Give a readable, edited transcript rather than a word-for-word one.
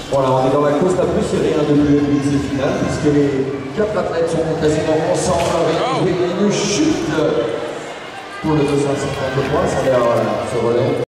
Voilà, on est dans la course la plus serrée de l'UMBC finale, puisque les 4 athlètes sont quasiment ensemble avec une chute pour le 250 points, ça a l'air se relève.